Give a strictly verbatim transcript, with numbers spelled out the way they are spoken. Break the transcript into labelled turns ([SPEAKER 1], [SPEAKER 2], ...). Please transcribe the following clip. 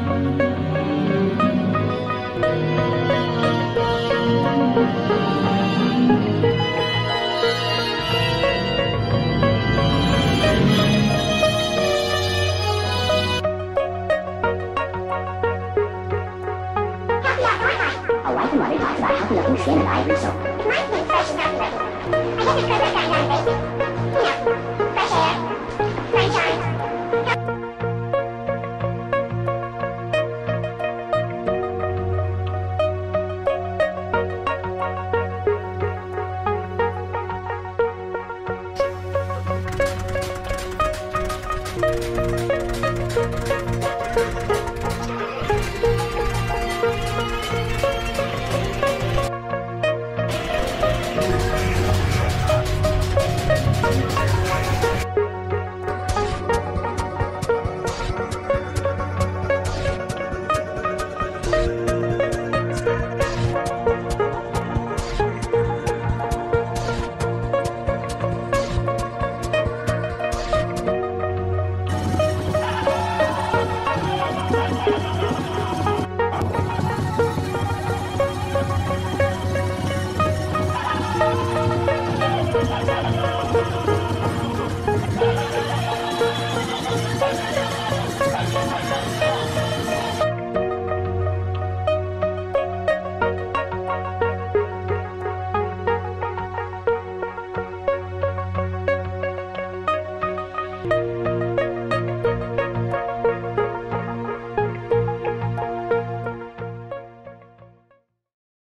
[SPEAKER 1] A wife and mother talks about healthy looking skin and ivory soap. My skin's fresh and healthy looking. I guess it's because I've got young baby. You know, fresh hair, sunshine. Thank you.